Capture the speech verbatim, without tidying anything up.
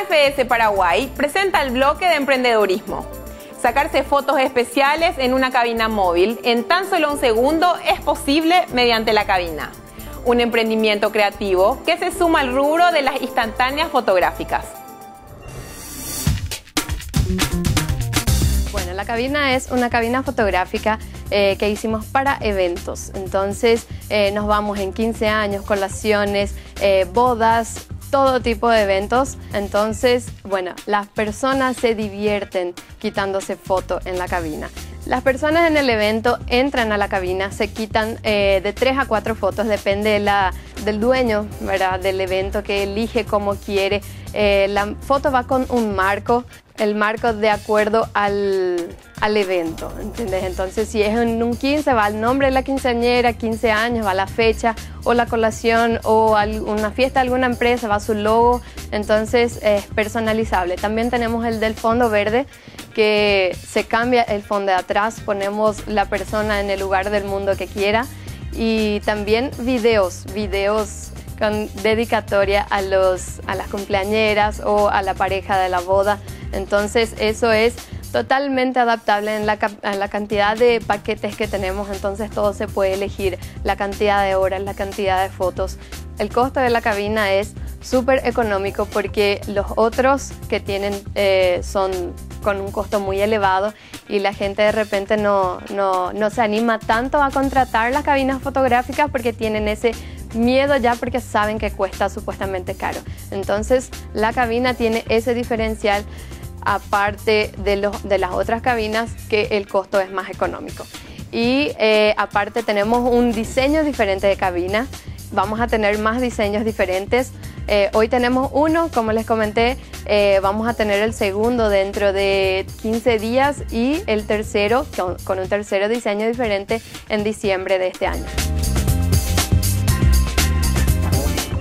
F S Paraguay presenta el bloque de emprendedurismo. Sacarse fotos especiales en una cabina móvil en tan solo un segundo es posible mediante la cabina. Un emprendimiento creativo que se suma al rubro de las instantáneas fotográficas. Bueno, la cabina es una cabina fotográfica eh, que hicimos para eventos. Entonces eh, nos vamos en quince años, colaciones, eh, bodas, todo tipo de eventos. Entonces, bueno, las personas se divierten quitándose fotos en la cabina. Las personas en el evento entran a la cabina, se quitan eh, de tres a cuatro fotos, depende de la, del dueño, ¿verdad?, del evento, que elige cómo quiere. Eh, la foto va con un marco, el marco de acuerdo al, al evento, ¿entiendes? Entonces, si es en un quince, va el nombre de la quinceañera, quince años, va la fecha, o la colación, o una fiesta de alguna empresa, va su logo. Entonces, es personalizable. También tenemos el del fondo verde, que se cambia el fondo de atrás, ponemos la persona en el lugar del mundo que quiera. Y también videos, videos con dedicatoria a, los, a las cumpleañeras o a la pareja de la boda. Entonces eso es totalmente adaptable en la, en la cantidad de paquetes que tenemos. Entonces todo se puede elegir, la cantidad de horas, la cantidad de fotos. El costo de la cabina es súper económico porque los otros que tienen eh, son con un costo muy elevado y la gente de repente no, no, no se anima tanto a contratar las cabinas fotográficas porque tienen ese miedo ya, porque saben que cuesta supuestamente caro. Entonces la cabina tiene ese diferencial, aparte de, los, de las otras cabinas, que el costo es más económico. Y eh, aparte tenemos un diseño diferente de cabina. Vamos a tener más diseños diferentes. Eh, hoy tenemos uno, como les comenté, eh, vamos a tener el segundo dentro de quince días y el tercero, con, con un tercero diseño diferente en diciembre de este año.